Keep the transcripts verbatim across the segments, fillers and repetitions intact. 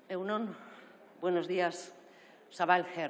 Egunon, buenos días. Sabal Her.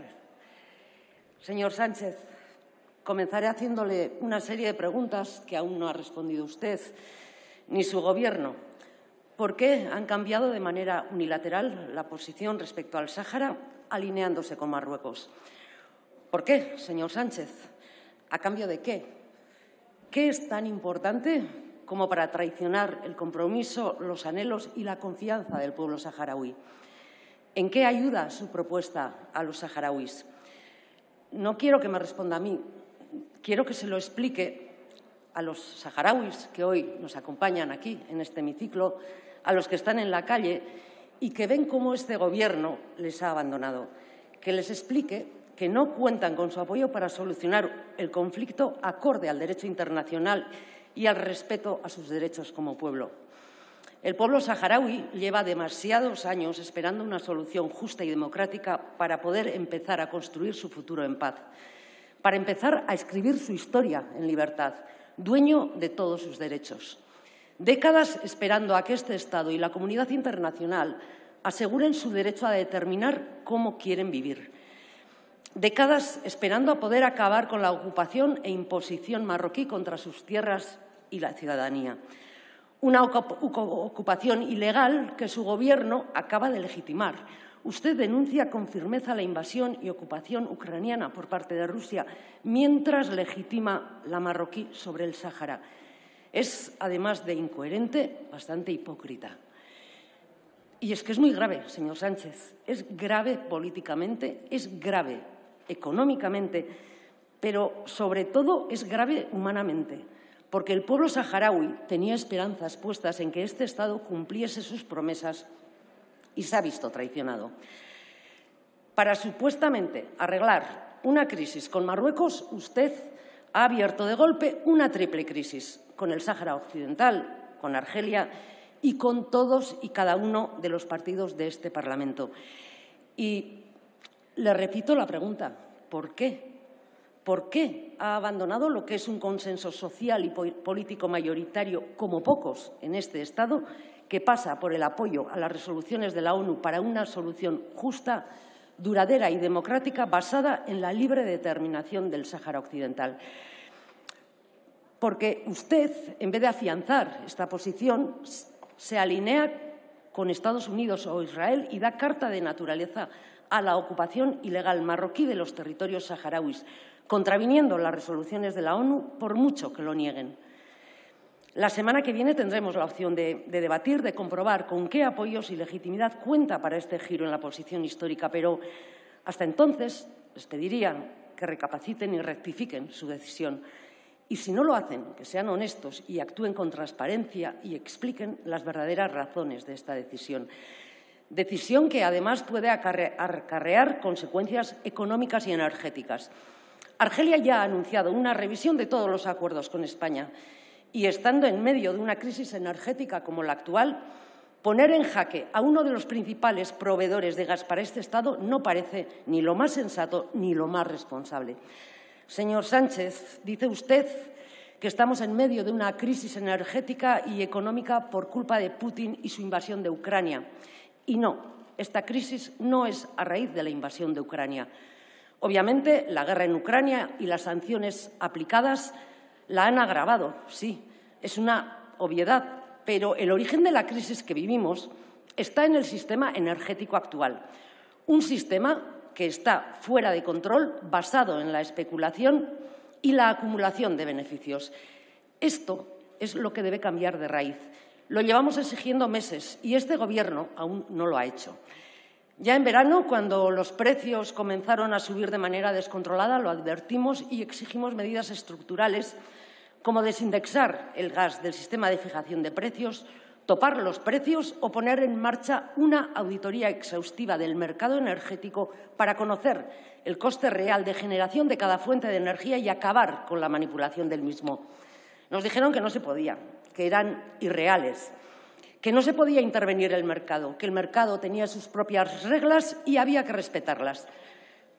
Señor Sánchez, comenzaré haciéndole una serie de preguntas que aún no ha respondido usted ni su Gobierno. ¿Por qué han cambiado de manera unilateral la posición respecto al Sáhara, alineándose con Marruecos? ¿Por qué, señor Sánchez? ¿A cambio de qué? ¿Qué es tan importante como para traicionar el compromiso, los anhelos y la confianza del pueblo saharaui? ¿En qué ayuda su propuesta a los saharauis? No quiero que me responda a mí, quiero que se lo explique a los saharauis que hoy nos acompañan aquí, en este hemiciclo, a los que están en la calle y que ven cómo este Gobierno les ha abandonado. Que les explique que no cuentan con su apoyo para solucionar el conflicto acorde al derecho internacional y al respeto a sus derechos como pueblo. El pueblo saharaui lleva demasiados años esperando una solución justa y democrática para poder empezar a construir su futuro en paz, para empezar a escribir su historia en libertad, dueño de todos sus derechos. Décadas esperando a que este Estado y la comunidad internacional aseguren su derecho a determinar cómo quieren vivir. Décadas esperando a poder acabar con la ocupación e imposición marroquí contra sus tierras y la ciudadanía. Una ocupación ilegal que su Gobierno acaba de legitimar. Usted denuncia con firmeza la invasión y ocupación ucraniana por parte de Rusia, mientras legitima la marroquí sobre el Sáhara. Es, además de incoherente, bastante hipócrita. Y es que es muy grave, señor Sánchez. Es grave políticamente, es grave económicamente, pero sobre todo es grave humanamente, porque el pueblo saharaui tenía esperanzas puestas en que este Estado cumpliese sus promesas y se ha visto traicionado. Para supuestamente arreglar una crisis con Marruecos, usted ha abierto de golpe una triple crisis con el Sáhara Occidental, con Argelia y con todos y cada uno de los partidos de este Parlamento. Y le repito la pregunta, ¿por qué? ¿Por qué ha abandonado lo que es un consenso social y político mayoritario, como pocos en este Estado, que pasa por el apoyo a las resoluciones de la ONU para una solución justa, duradera y democrática basada en la libre determinación del Sáhara Occidental? Porque usted, en vez de afianzar esta posición, se alinea con Estados Unidos o Israel y da carta de naturaleza a la ocupación ilegal marroquí de los territorios saharauis, contraviniendo las resoluciones de la ONU por mucho que lo nieguen. La semana que viene tendremos la opción de, de debatir, de comprobar con qué apoyos y legitimidad cuenta para este giro en la posición histórica, pero hasta entonces les pediría que recapaciten y rectifiquen su decisión. Y si no lo hacen, que sean honestos y actúen con transparencia y expliquen las verdaderas razones de esta decisión. Decisión que, además, puede acarrear consecuencias económicas y energéticas. Argelia ya ha anunciado una revisión de todos los acuerdos con España y, estando en medio de una crisis energética como la actual, poner en jaque a uno de los principales proveedores de gas para este Estado no parece ni lo más sensato ni lo más responsable. Señor Sánchez, dice usted que estamos en medio de una crisis energética y económica por culpa de Putin y su invasión de Ucrania. Y no, esta crisis no es a raíz de la invasión de Ucrania. Obviamente, la guerra en Ucrania y las sanciones aplicadas la han agravado, sí, es una obviedad, pero el origen de la crisis que vivimos está en el sistema energético actual. Un sistema que está fuera de control, basado en la especulación y la acumulación de beneficios. Esto es lo que debe cambiar de raíz. Lo llevamos exigiendo meses y este Gobierno aún no lo ha hecho. Ya en verano, cuando los precios comenzaron a subir de manera descontrolada, lo advertimos y exigimos medidas estructurales como desindexar el gas del sistema de fijación de precios, topar los precios o poner en marcha una auditoría exhaustiva del mercado energético para conocer el coste real de generación de cada fuente de energía y acabar con la manipulación del mismo. Nos dijeron que no se podía, que eran irreales, que no se podía intervenir el mercado, que el mercado tenía sus propias reglas y había que respetarlas.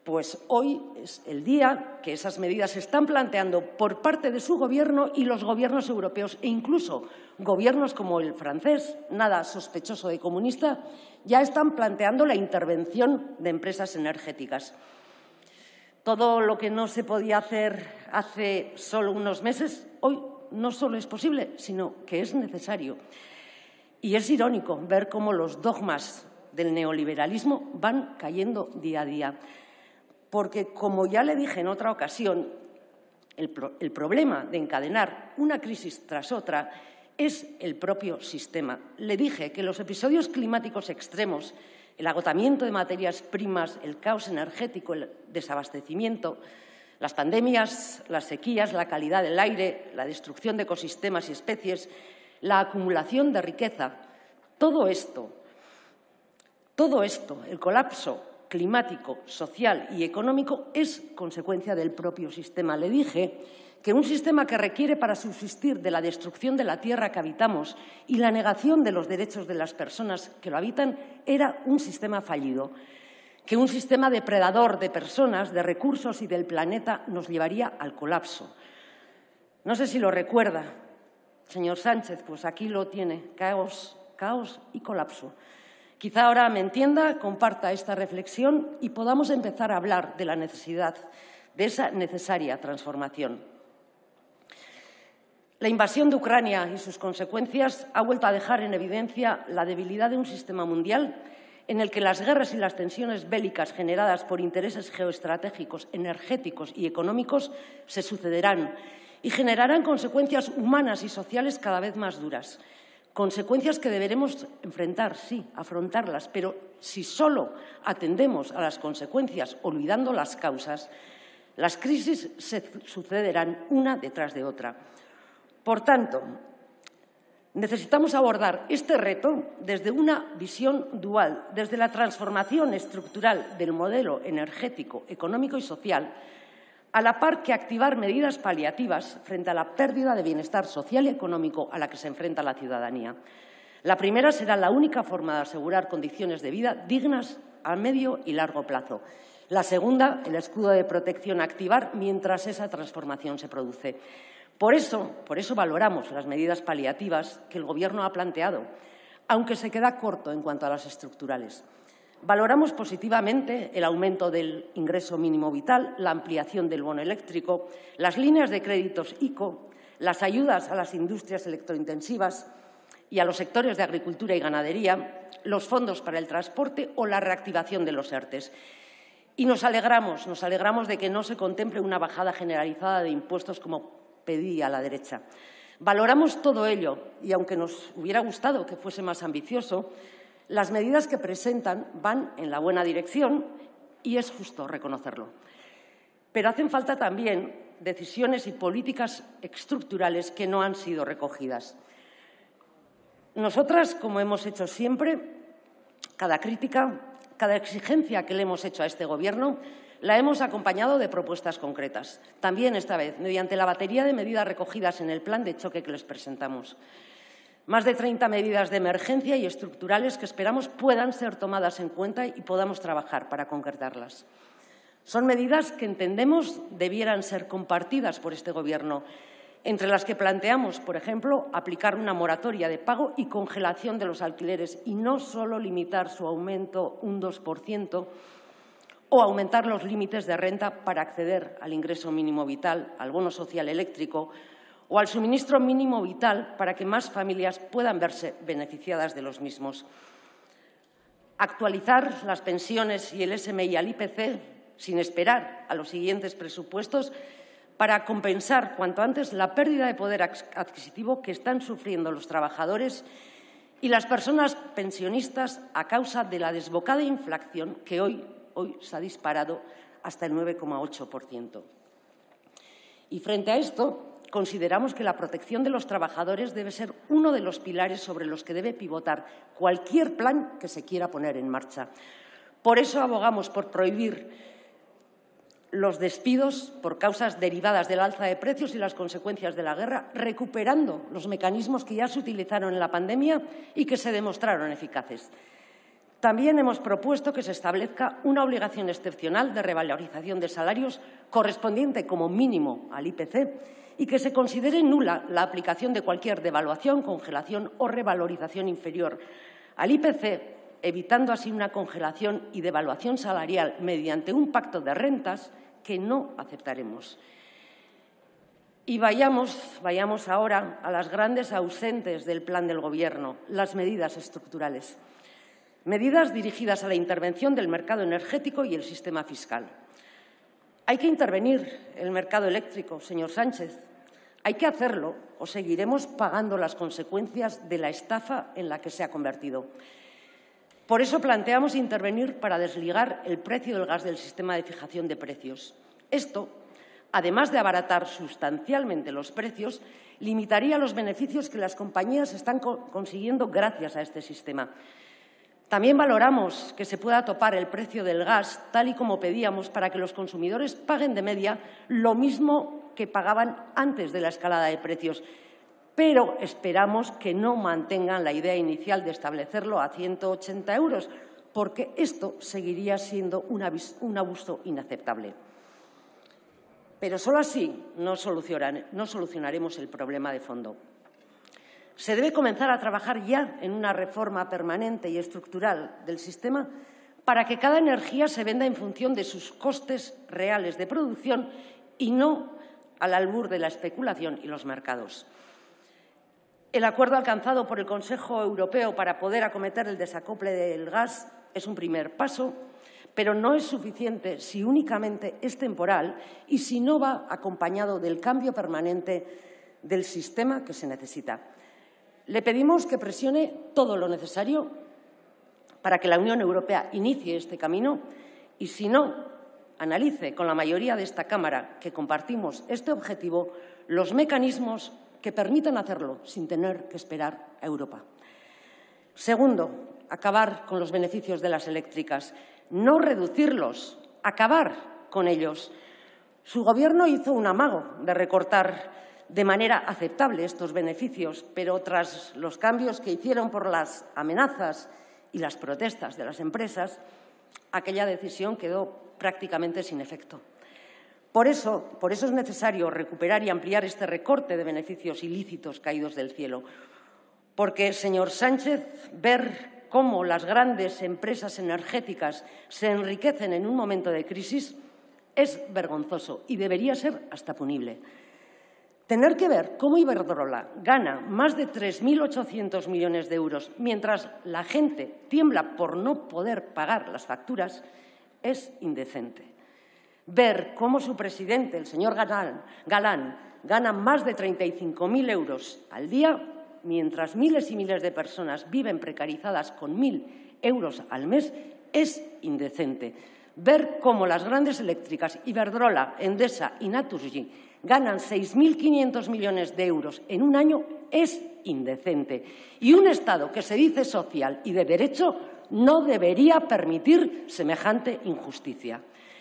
Pues hoy es el día que esas medidas se están planteando por parte de su Gobierno y los gobiernos europeos e incluso gobiernos como el francés, nada sospechoso de comunista, ya están planteando la intervención de empresas energéticas. Todo lo que no se podía hacer hace solo unos meses, hoy no solo es posible, sino que es necesario. Y es irónico ver cómo los dogmas del neoliberalismo van cayendo día a día. Porque, como ya le dije en otra ocasión, el, pro el problema de encadenar una crisis tras otra es el propio sistema. Le dije que los episodios climáticos extremos, el agotamiento de materias primas, el caos energético, el desabastecimiento, las pandemias, las sequías, la calidad del aire, la destrucción de ecosistemas y especies, la acumulación de riqueza, todo esto, todo esto, el colapso climático, social y económico es consecuencia del propio sistema. Le dije que un sistema que requiere para subsistir de la destrucción de la tierra que habitamos y la negación de los derechos de las personas que lo habitan era un sistema fallido, que un sistema depredador de personas, de recursos y del planeta nos llevaría al colapso. No sé si lo recuerda, señor Sánchez, pues aquí lo tiene, caos, caos y colapso. Quizá ahora me entienda, comparta esta reflexión y podamos empezar a hablar de la necesidad de esa necesaria transformación. La invasión de Ucrania y sus consecuencias ha vuelto a dejar en evidencia la debilidad de un sistema mundial en el que las guerras y las tensiones bélicas generadas por intereses geoestratégicos, energéticos y económicos se sucederán y generarán consecuencias humanas y sociales cada vez más duras. Consecuencias que deberemos enfrentar, sí, afrontarlas, pero si solo atendemos a las consecuencias olvidando las causas, las crisis se sucederán una detrás de otra. Por tanto, necesitamos abordar este reto desde una visión dual, desde la transformación estructural del modelo energético, económico y social, a la par que activar medidas paliativas frente a la pérdida de bienestar social y económico a la que se enfrenta la ciudadanía. La primera será la única forma de asegurar condiciones de vida dignas a medio y largo plazo. La segunda, el escudo de protección a activar mientras esa transformación se produce. Por eso, por eso valoramos las medidas paliativas que el Gobierno ha planteado, aunque se queda corto en cuanto a las estructurales. Valoramos positivamente el aumento del ingreso mínimo vital, la ampliación del bono eléctrico, las líneas de créditos ICO, las ayudas a las industrias electrointensivas y a los sectores de agricultura y ganadería, los fondos para el transporte o la reactivación de los ERTES. Y nos alegramos, nos alegramos de que no se contemple una bajada generalizada de impuestos como pedía la derecha. Valoramos todo ello y, aunque nos hubiera gustado que fuese más ambicioso, las medidas que presentan van en la buena dirección y es justo reconocerlo. Pero hacen falta también decisiones y políticas estructurales que no han sido recogidas. Nosotras, como hemos hecho siempre, cada crítica, cada exigencia que le hemos hecho a este Gobierno, la hemos acompañado de propuestas concretas, también esta vez mediante la batería de medidas recogidas en el plan de choque que les presentamos. Más de treinta medidas de emergencia y estructurales que esperamos puedan ser tomadas en cuenta y podamos trabajar para concretarlas. Son medidas que entendemos debieran ser compartidas por este Gobierno, entre las que planteamos, por ejemplo, aplicar una moratoria de pago y congelación de los alquileres y no solo limitar su aumento un dos por ciento o aumentar los límites de renta para acceder al ingreso mínimo vital, al bono social eléctrico o al suministro mínimo vital para que más familias puedan verse beneficiadas de los mismos. Actualizar las pensiones y el S M I al I P C sin esperar a los siguientes presupuestos para compensar cuanto antes la pérdida de poder adquisitivo que están sufriendo los trabajadores y las personas pensionistas a causa de la desbocada inflación que hoy, hoy se ha disparado hasta el nueve coma ocho por ciento. Y frente a esto, consideramos que la protección de los trabajadores debe ser uno de los pilares sobre los que debe pivotar cualquier plan que se quiera poner en marcha. Por eso abogamos por prohibir los despidos por causas derivadas del alza de precios y las consecuencias de la guerra, recuperando los mecanismos que ya se utilizaron en la pandemia y que se demostraron eficaces. También hemos propuesto que se establezca una obligación excepcional de revalorización de salarios correspondiente como mínimo al I P C y que se considere nula la aplicación de cualquier devaluación, congelación o revalorización inferior al I P C, evitando así una congelación y devaluación salarial mediante un pacto de rentas que no aceptaremos. Y vayamos, vayamos ahora a las grandes ausentes del plan del Gobierno, las medidas estructurales. Medidas dirigidas a la intervención del mercado energético y el sistema fiscal. Hay que intervenir el mercado eléctrico, señor Sánchez. Hay que hacerlo o seguiremos pagando las consecuencias de la estafa en la que se ha convertido. Por eso planteamos intervenir para desligar el precio del gas del sistema de fijación de precios. Esto, además de abaratar sustancialmente los precios, limitaría los beneficios que las compañías están consiguiendo gracias a este sistema. También valoramos que se pueda topar el precio del gas, tal y como pedíamos, para que los consumidores paguen de media lo mismo que pagaban antes de la escalada de precios. Pero esperamos que no mantengan la idea inicial de establecerlo a ciento ochenta euros, porque esto seguiría siendo un abuso inaceptable. Pero solo así no solucionaremos el problema de fondo. Se debe comenzar a trabajar ya en una reforma permanente y estructural del sistema para que cada energía se venda en función de sus costes reales de producción y no al albur de la especulación y los mercados. El acuerdo alcanzado por el Consejo Europeo para poder acometer el desacople del gas es un primer paso, pero no es suficiente si únicamente es temporal y si no va acompañado del cambio permanente del sistema que se necesita. Le pedimos que presione todo lo necesario para que la Unión Europea inicie este camino y, si no, analice con la mayoría de esta Cámara que compartimos este objetivo los mecanismos que permitan hacerlo sin tener que esperar a Europa. Segundo, acabar con los beneficios de las eléctricas, no reducirlos, acabar con ellos. Su Gobierno hizo un amago de recortar de manera aceptable estos beneficios, pero tras los cambios que hicieron por las amenazas y las protestas de las empresas, aquella decisión quedó prácticamente sin efecto. Por eso, por eso es necesario recuperar y ampliar este recorte de beneficios ilícitos caídos del cielo, porque, señor Sánchez, ver cómo las grandes empresas energéticas se enriquecen en un momento de crisis es vergonzoso y debería ser hasta punible. Tener que ver cómo Iberdrola gana más de tres mil ochocientos millones de euros mientras la gente tiembla por no poder pagar las facturas es indecente. Ver cómo su presidente, el señor Galán, Galán gana más de treinta y cinco mil euros al día mientras miles y miles de personas viven precarizadas con mil euros al mes es indecente. Ver cómo las grandes eléctricas Iberdrola, Endesa y Naturgy ganan seis mil quinientos millones de euros en un año es indecente. Y un Estado que se dice social y de derecho no debería permitir semejante injusticia.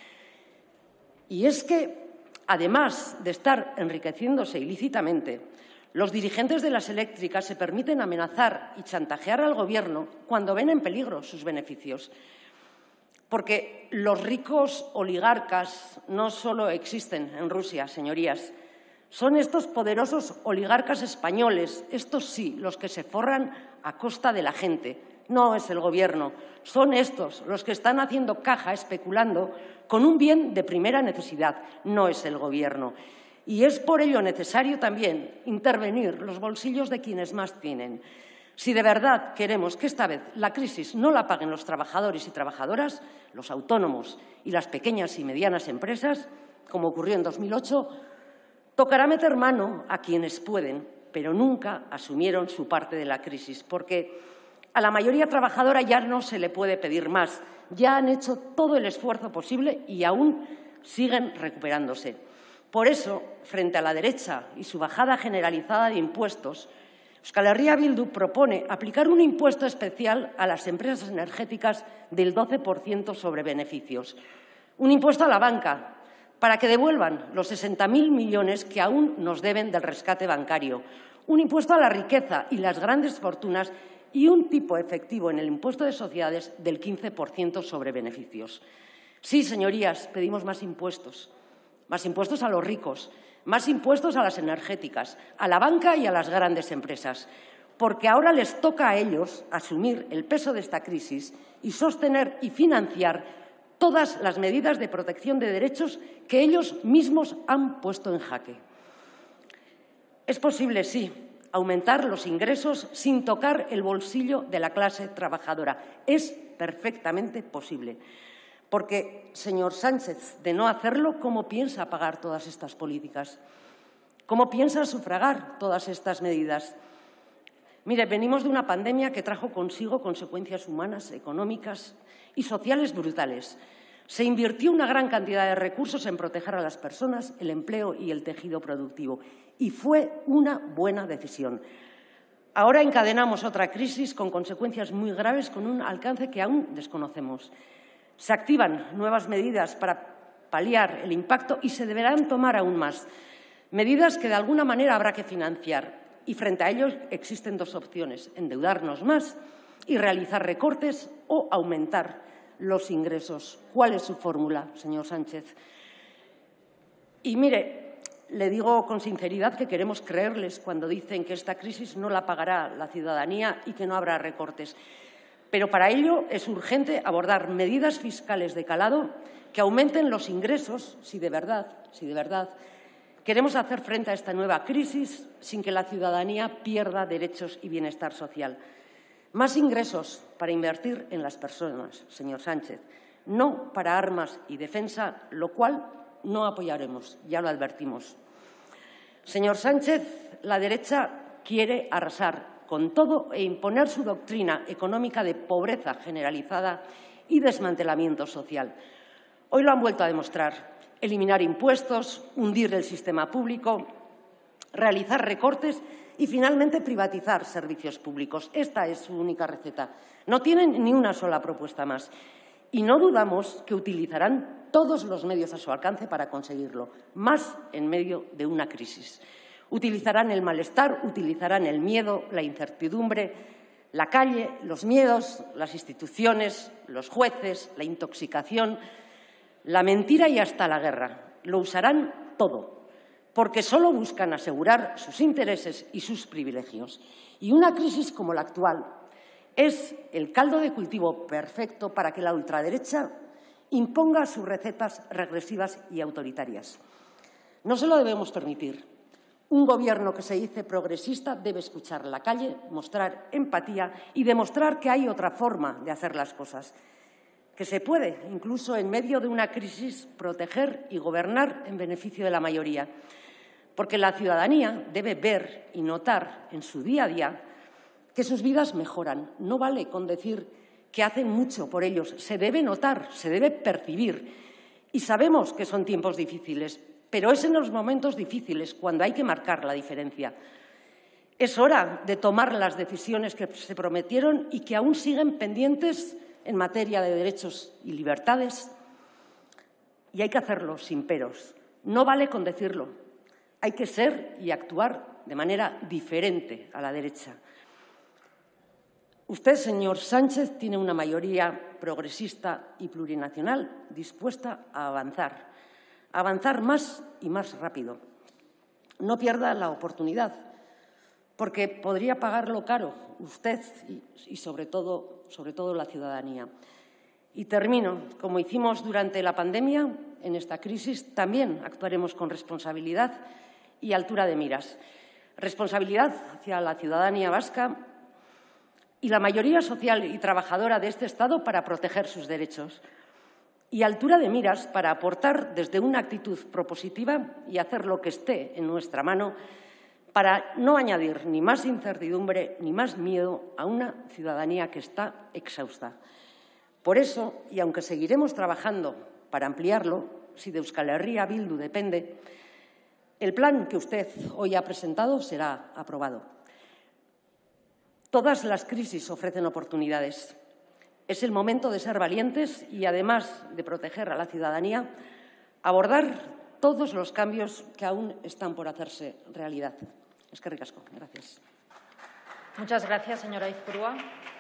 Y es que, además de estar enriqueciéndose ilícitamente, los dirigentes de las eléctricas se permiten amenazar y chantajear al Gobierno cuando ven en peligro sus beneficios. Porque los ricos oligarcas no solo existen en Rusia, señorías. Son estos poderosos oligarcas españoles, estos sí, los que se forran a costa de la gente. No es el Gobierno. Son estos los que están haciendo caja especulando con un bien de primera necesidad. No es el Gobierno. Y es por ello necesario también intervenir los bolsillos de quienes más tienen. Si de verdad queremos que esta vez la crisis no la paguen los trabajadores y trabajadoras, los autónomos y las pequeñas y medianas empresas, como ocurrió en dos mil ocho, tocará meter mano a quienes pueden, pero nunca asumieron su parte de la crisis, porque a la mayoría trabajadora ya no se le puede pedir más. Ya han hecho todo el esfuerzo posible y aún siguen recuperándose. Por eso, frente a la derecha y su bajada generalizada de impuestos, Euskal Herria Bildu propone aplicar un impuesto especial a las empresas energéticas del doce por ciento sobre beneficios. Un impuesto a la banca para que devuelvan los sesenta mil millones que aún nos deben del rescate bancario. Un impuesto a la riqueza y las grandes fortunas y un tipo efectivo en el impuesto de sociedades del quince por ciento sobre beneficios. Sí, señorías, pedimos más impuestos, más impuestos a los ricos, más impuestos a las energéticas, a la banca y a las grandes empresas, porque ahora les toca a ellos asumir el peso de esta crisis y sostener y financiar todas las medidas de protección de derechos que ellos mismos han puesto en jaque. Es posible, sí, aumentar los ingresos sin tocar el bolsillo de la clase trabajadora. Es perfectamente posible. Porque, señor Sánchez, de no hacerlo, ¿cómo piensa pagar todas estas políticas? ¿Cómo piensa sufragar todas estas medidas? Mire, venimos de una pandemia que trajo consigo consecuencias humanas, económicas y sociales brutales. Se invirtió una gran cantidad de recursos en proteger a las personas, el empleo y el tejido productivo. Y fue una buena decisión. Ahora encadenamos otra crisis con consecuencias muy graves, con un alcance que aún desconocemos. Se activan nuevas medidas para paliar el impacto y se deberán tomar aún más. Medidas que de alguna manera habrá que financiar. Y frente a ellos existen dos opciones: endeudarnos más y realizar recortes o aumentar los ingresos. ¿Cuál es su fórmula, señor Sánchez? Y mire, le digo con sinceridad que queremos creerles cuando dicen que esta crisis no la pagará la ciudadanía y que no habrá recortes. Pero para ello es urgente abordar medidas fiscales de calado que aumenten los ingresos, si de verdad, si de verdad queremos hacer frente a esta nueva crisis sin que la ciudadanía pierda derechos y bienestar social. Más ingresos para invertir en las personas, señor Sánchez, no para armas y defensa, lo cual no apoyaremos, ya lo advertimos. Señor Sánchez, la derecha quiere arrasar con todo e imponer su doctrina económica de pobreza generalizada y desmantelamiento social. Hoy lo han vuelto a demostrar. Eliminar impuestos, hundir el sistema público, realizar recortes y, finalmente, privatizar servicios públicos. Esta es su única receta. No tienen ni una sola propuesta más. Y no dudamos que utilizarán todos los medios a su alcance para conseguirlo, más en medio de una crisis. Utilizarán el malestar, utilizarán el miedo, la incertidumbre, la calle, los miedos, las instituciones, los jueces, la intoxicación, la mentira y hasta la guerra. Lo usarán todo, porque solo buscan asegurar sus intereses y sus privilegios. Y una crisis como la actual es el caldo de cultivo perfecto para que la ultraderecha imponga sus recetas regresivas y autoritarias. No se lo debemos permitir. Un Gobierno que se dice progresista debe escuchar la calle, mostrar empatía y demostrar que hay otra forma de hacer las cosas, que se puede, incluso en medio de una crisis, proteger y gobernar en beneficio de la mayoría. Porque la ciudadanía debe ver y notar en su día a día que sus vidas mejoran. No vale con decir que hacen mucho por ellos. Se debe notar, se debe percibir. Y sabemos que son tiempos difíciles, pero es en los momentos difíciles cuando hay que marcar la diferencia. Es hora de tomar las decisiones que se prometieron y que aún siguen pendientes en materia de derechos y libertades, y hay que hacerlo sin peros. No vale con decirlo. Hay que ser y actuar de manera diferente a la derecha. Usted, señor Sánchez, tiene una mayoría progresista y plurinacional dispuesta a avanzar, a avanzar más y más rápido. No pierda la oportunidad, porque podría pagarlo caro usted y, y sobre todo, sobre todo la ciudadanía. Y termino. Como hicimos durante la pandemia, en esta crisis también actuaremos con responsabilidad y altura de miras. Responsabilidad hacia la ciudadanía vasca y la mayoría social y trabajadora de este Estado para proteger sus derechos. Y altura de miras para aportar desde una actitud propositiva y hacer lo que esté en nuestra mano para no añadir ni más incertidumbre ni más miedo a una ciudadanía que está exhausta. Por eso, y aunque seguiremos trabajando para ampliarlo, si de Euskal Herria Bildu depende, el plan que usted hoy ha presentado será aprobado. Todas las crisis ofrecen oportunidades. Es el momento de ser valientes y, además de proteger a la ciudadanía, abordar todos los cambios que aún están por hacerse realidad. Eskerrik asko. Gracias. Muchas gracias, señora Izpurúa.